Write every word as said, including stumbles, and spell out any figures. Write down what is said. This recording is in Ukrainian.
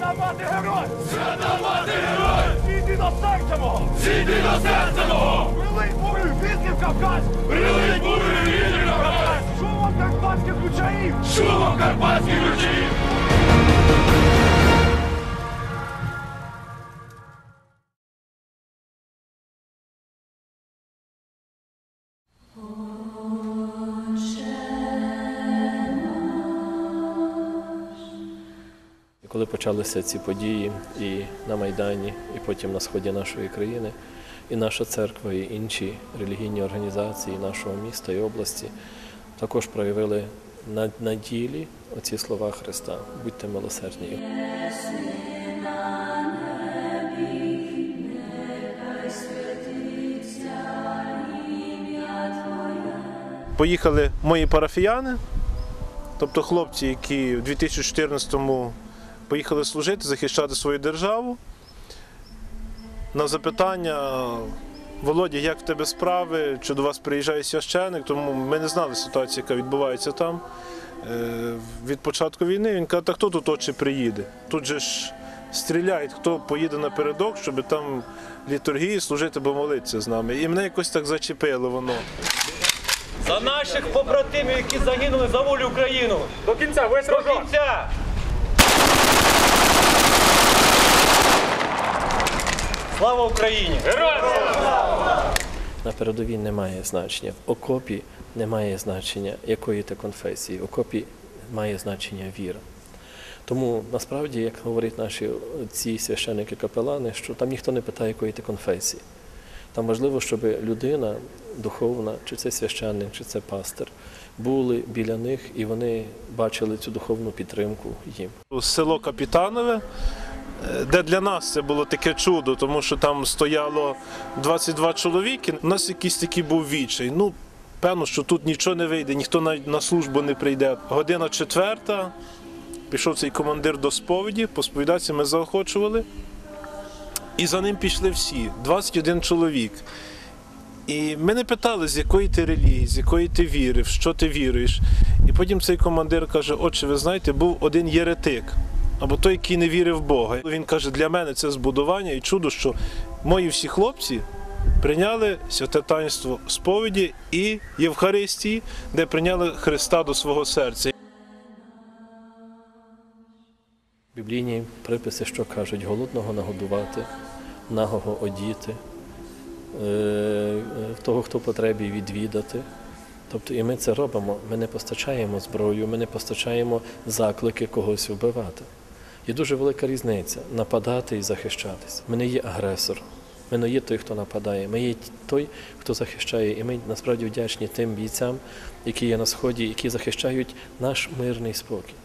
Свята мати герой! Свята мати герой! Зійди до серця мого! Зійди до серця мого! Прилинь бурю вітрів Кавказ! Прилинь бурю вітрів Кавказ! Шумом карпатських ручаїв! Шумом карпатських ручаїв! Коли почалися ці події і на Майдані, і потім на сході нашої країни, і наша церква, і інші релігійні організації нашого міста і області також проявили на, на ділі оці слова Христа «Будьте милосердні». Поїхали мої парафіяни, тобто хлопці, які в дві тисячі чотирнадцятому поїхали служити, захищати свою державу. На запитання: Володя, як в тебе справи, чи до вас приїжджає священик, тому ми не знали ситуацію, яка відбувається там. Від початку війни він каже, та хто тут очі приїде? Тут же ж стріляють, хто поїде напередок, щоб там літургії служити, бо молитися з нами. І мене якось так зачепило воно. За наших побратимів, які загинули за волю України. До кінця, весь До рожок! кінця! Слава Україні! Героям слава! На передовій немає значення, в окопі немає значення, якої ти конфесії, в окопі має значення віра. Тому насправді, як говорять наші ці священники-капелани, що там ніхто не питає, якої ти конфесії. Там важливо, щоб людина духовна, чи це священник, чи це пастир, були біля них і вони бачили цю духовну підтримку їм. Село Капітанове, де для нас це було таке чудо, тому що там стояло двадцять два чоловіки, у нас якийсь такий був відчай. Ну, певно, що тут нічого не вийде, ніхто навіть на службу не прийде. Година четверта, пішов цей командир до сповіді, по сповідці ми заохочували. І за ним пішли всі, двадцять один чоловік. І ми не питали, з якої ти релігії, з якої ти віри, в що ти віруєш. І потім цей командир каже, отче, ви знаєте, був один єретик, або той, який не вірив в Бога. Він каже, для мене це збудування і чудо, що мої всі хлопці прийняли святе таїнство сповіді і Євхаристії, де прийняли Христа до свого серця. Біблійні приписи, що кажуть, голодного нагодувати, нагого одіти, того, хто потребі, відвідати. Тобто і ми це робимо, ми не постачаємо зброю, ми не постачаємо заклики когось вбивати. Є дуже велика різниця – нападати і захищатись. Ми не є агресор, ми не є той, хто нападає, ми є той, хто захищає. І ми насправді вдячні тим бійцям, які є на Сході, які захищають наш мирний спокій.